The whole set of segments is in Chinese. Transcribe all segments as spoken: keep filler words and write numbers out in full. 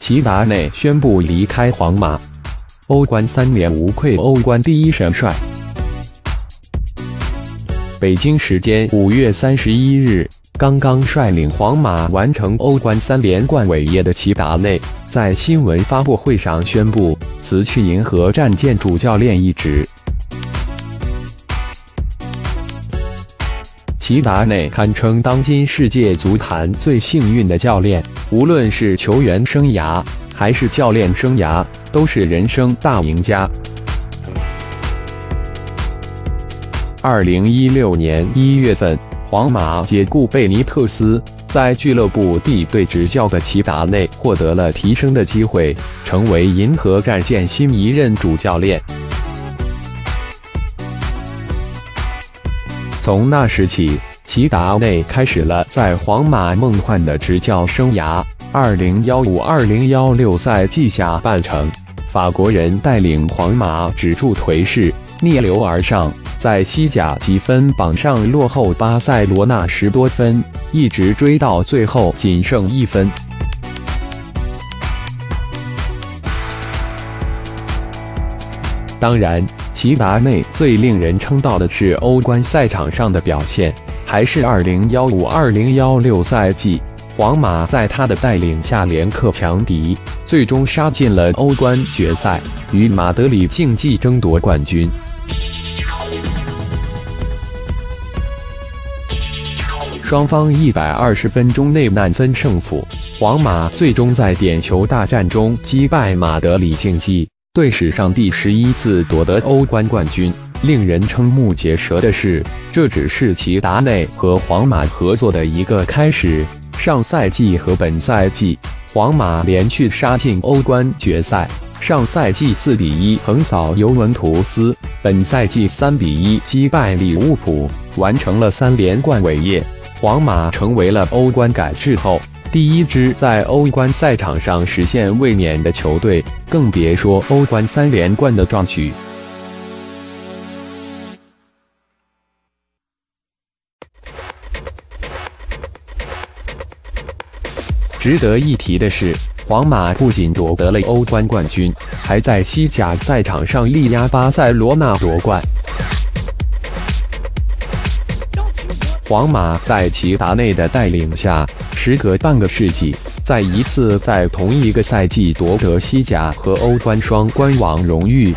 齐达内宣布离开皇马。欧冠三连无愧欧冠第一神帅。北京时间五月三十一日，刚刚率领皇马完成欧冠三连冠伟业的齐达内，在新闻发布会上宣布辞去银河战舰主教练一职。齐达内堪称当今世界足坛最幸运的教练，无论是球员生涯还是教练生涯，都是人生大赢家。二零一六年一月份，皇马解雇贝尼特斯，在俱乐部地对执教的齐达内获得了提升的机会，成为银河战舰新一任主教练。从那时起，齐达内开始了在皇马梦幻的执教生涯。二零一五二零一六赛季下半程，法国人带领皇马止住颓势，逆流而上，在西甲积分榜上落后巴塞罗那十多分，一直追到最后仅剩一分。当然，齐达内最令人称道的是欧冠赛场上的表现，还是二零一五二零一六赛季，皇马在他的带领下连克强敌，最终杀进了欧冠决赛，与马德里竞技争夺冠军。双方一百二十分钟内难分胜负，皇马最终在点球大战中击败马德里竞技，队史上第十一次夺得欧冠冠军。令人瞠目结舌的是，这只是齐达内和皇马合作的一个开始。上赛季和本赛季，皇马连续杀进欧冠决赛。上赛季四比一横扫尤文图斯，本赛季三比一击败利物浦，完成了三连冠伟业。皇马成为了欧冠改制后第一支在欧冠赛场上实现卫冕的球队，更别说欧冠三连冠的壮举。值得一提的是，皇马不仅夺得了欧冠冠军，还在西甲赛场上力压巴塞罗那夺冠。皇马在齐达内的带领下，时隔半个世纪，再一次在同一个赛季夺得西甲和欧冠双冠王荣誉。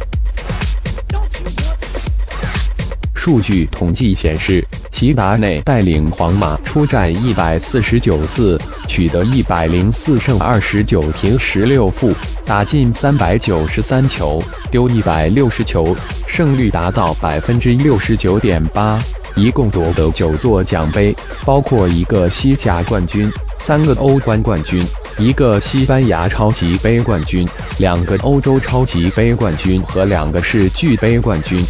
数据统计显示，齐达内带领皇马出战一百四十九次，取得一百零四胜二十九平十六负，打进三百九十三球，丢一百六十球，胜率达到百分之六十九点八。一共夺得九座奖杯，包括一个西甲冠军、三个欧冠冠军、一个西班牙超级杯冠军、两个欧洲超级杯冠军和两个世俱杯冠军。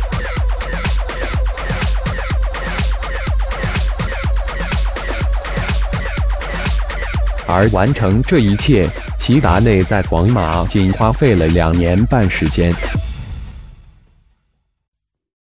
而完成这一切，齐达内在皇马仅花费了两年半时间。